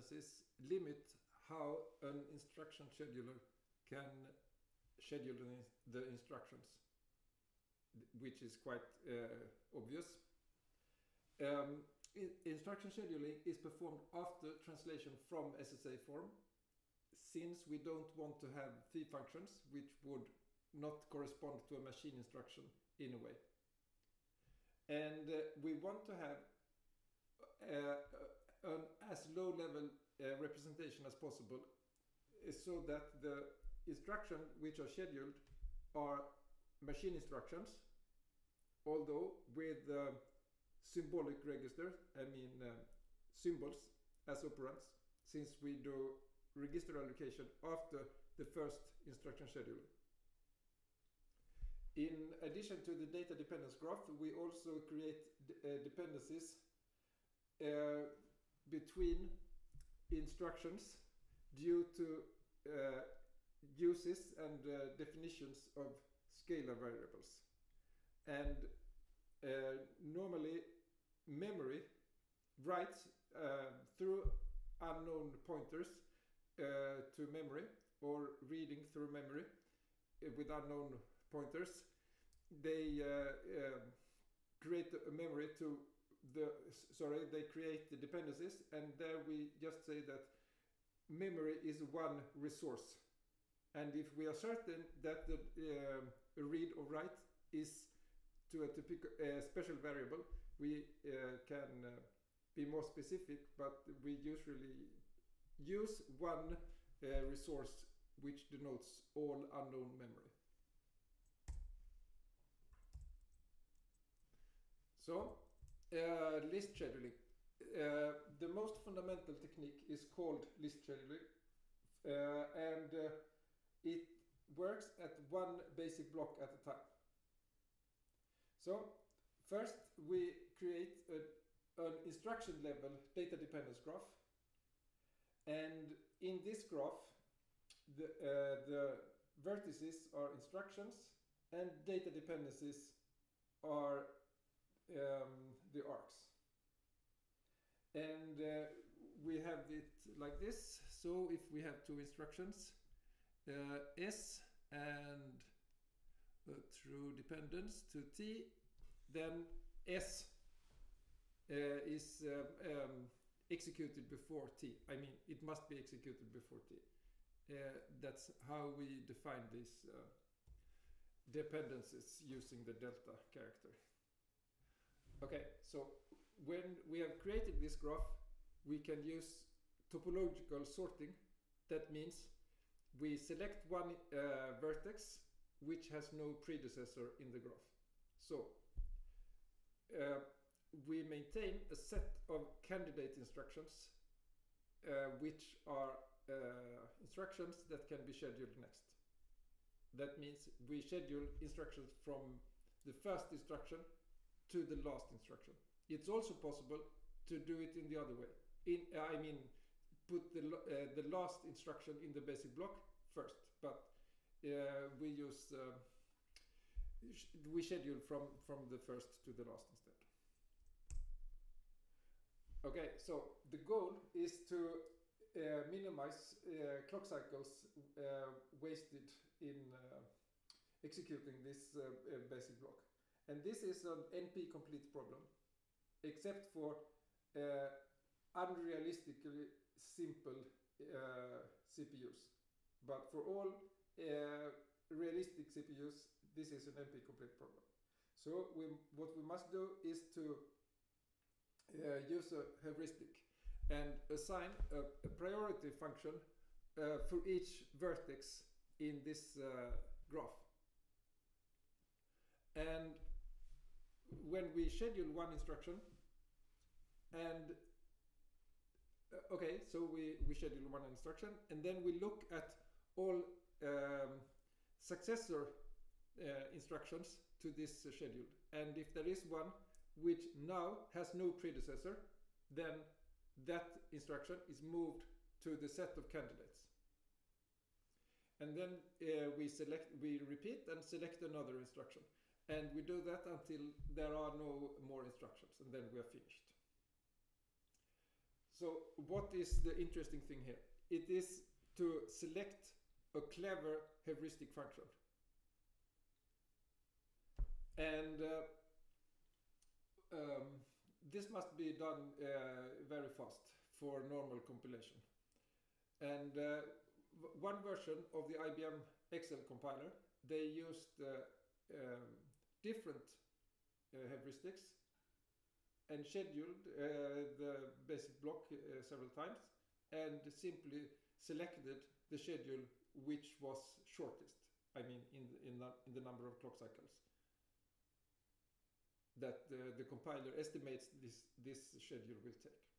dependencies limit how an instruction scheduler can schedule the instructions, which is quite obvious. Instruction scheduling is performed after translation from SSA form, since we don't want to have fee functions which would not correspond to a machine instruction in a way. And we want to have an as low level representation as possible, so that the instructions which are scheduled are machine instructions, although with symbolic register, I mean symbols as operands, since we do register allocation after the first instruction scheduler. In addition to the data dependence graph, we also create dependencies between instructions due to uses and definitions of scalar variables. And normally memory writes through unknown pointers to memory, or reading through memory with unknown pointers. They create a memory to they create the dependencies, and there we just say that memory is one resource, and if we are certain that the read or write is to a typical special variable, we can be more specific, but we usually use one resource which denotes all unknown memory. So list scheduling. The most fundamental technique is called list scheduling, and it works at one basic block at a time. So first we create an instruction level data dependence graph, and in this graph the vertices are instructions and data dependencies are the arcs. And we have it like this. So if we have two instructions, S and a true dependence to T, then S is executed before T. I mean, it must be executed before T. That's how we define these dependencies using the delta character. Okay, so when we have created this graph, we can use topological sorting. That means we select one vertex which has no predecessor in the graph. So we maintain a set of candidate instructions which are instructions that can be scheduled next. That means we schedule instructions from the first instruction to the last instruction. It's also possible to do it in the other way. I mean, put the last instruction in the basic block first, but we use we schedule from the first to the last instead. Okay, so the goal is to minimize clock cycles wasted in executing this basic block. And this is an NP complete problem, except for unrealistically simple CPUs. But for all realistic CPUs, this is an NP complete problem. So what we must do is to use a heuristic and assign a priority function for each vertex in this graph. And when we schedule one instruction, and okay, so we schedule one instruction, and then we look at all successor instructions to this schedule. And if there is one which now has no predecessor, then that instruction is moved to the set of candidates. And then we repeat and select another instruction. And we do that until there are no more instructions, and then we are finished. So what is the interesting thing here? It is to select a clever heuristic function. And this must be done very fast for normal compilation. And one version of the IBM Excel compiler, they used different heuristics and scheduled the basic block several times and simply selected the schedule which was shortest. I mean, in the number of clock cycles that the compiler estimates this schedule will take.